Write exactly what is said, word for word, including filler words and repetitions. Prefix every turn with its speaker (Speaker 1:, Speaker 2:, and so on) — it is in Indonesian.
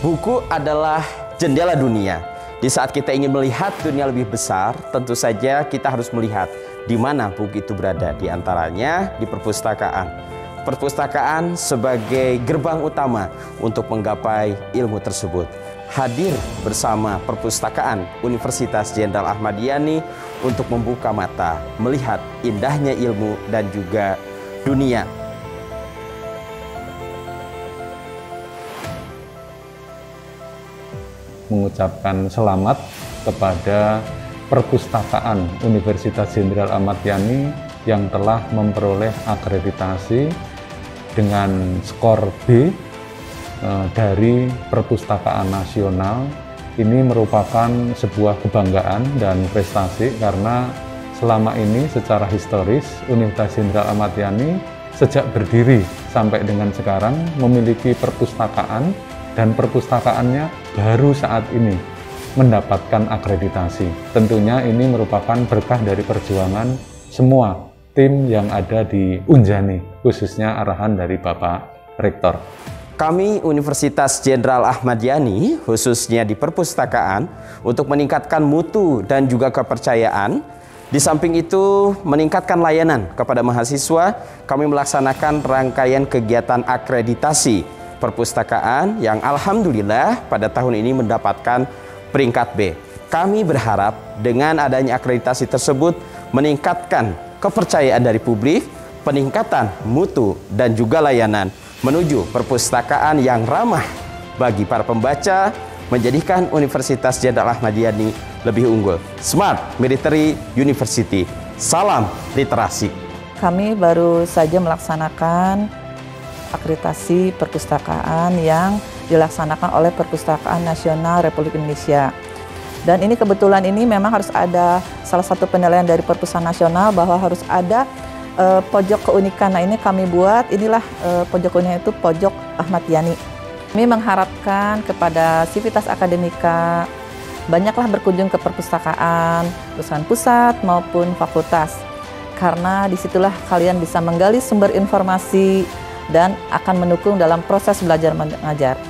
Speaker 1: Buku adalah jendela dunia. Di saat kita ingin melihat dunia lebih besar, tentu saja kita harus melihat di mana buku itu berada. Di antaranya di perpustakaan. Perpustakaan sebagai gerbang utama untuk menggapai ilmu tersebut. Hadir bersama Perpustakaan Universitas Jenderal Ahmad Yani untuk membuka mata, melihat indahnya ilmu dan juga dunia.
Speaker 2: Mengucapkan selamat kepada Perpustakaan Universitas Jenderal Ahmad Yani yang telah memperoleh akreditasi dengan skor B eh, dari Perpustakaan Nasional. Ini merupakan sebuah kebanggaan dan prestasi karena selama ini secara historis Universitas Jenderal Ahmad Yani sejak berdiri sampai dengan sekarang memiliki perpustakaan, dan perpustakaannya baru saat ini mendapatkan akreditasi. Tentunya ini merupakan berkah dari perjuangan semua tim yang ada di Unjani, khususnya arahan dari Bapak Rektor.
Speaker 1: Kami Universitas Jenderal Ahmad Yani, khususnya di perpustakaan, untuk meningkatkan mutu dan juga kepercayaan. Di samping itu, meningkatkan layanan kepada mahasiswa, kami melaksanakan rangkaian kegiatan akreditasi perpustakaan yang alhamdulillah pada tahun ini mendapatkan peringkat B. Kami berharap dengan adanya akreditasi tersebut meningkatkan kepercayaan dari publik, peningkatan mutu dan juga layanan menuju perpustakaan yang ramah bagi para pembaca, menjadikan Universitas Jenderal Ahmad Yani lebih unggul. Smart Military University. Salam literasi.
Speaker 3: Kami baru saja melaksanakan akreditasi perpustakaan yang dilaksanakan oleh Perpustakaan Nasional Republik Indonesia. Dan ini kebetulan ini memang harus ada salah satu penilaian dari Perpustakaan Nasional bahwa harus ada uh, pojok keunikan. Nah, ini kami buat, inilah uh, pojok keunikan itu pojok Ahmad Yani. Kami mengharapkan kepada sivitas akademika banyaklah berkunjung ke perpustakaan, perpustakaan pusat maupun fakultas. Karena disitulah kalian bisa menggali sumber informasi dan akan mendukung dalam proses belajar mengajar.